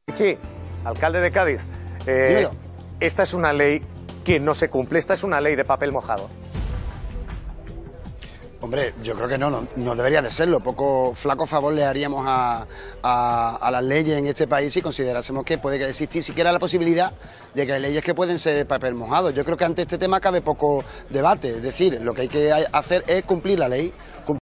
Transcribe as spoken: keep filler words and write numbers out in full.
Sí, alcalde de Cádiz, eh, esta es una ley que no se cumple, esta es una ley de papel mojado. Hombre, yo creo que no, no, no debería de serlo. Poco flaco favor le haríamos a, a, a las leyes en este país si considerásemos que puede existir siquiera la posibilidad de que hay leyes que pueden ser papel mojado. Yo creo que ante este tema cabe poco debate, es decir, lo que hay que hacer es cumplir la ley.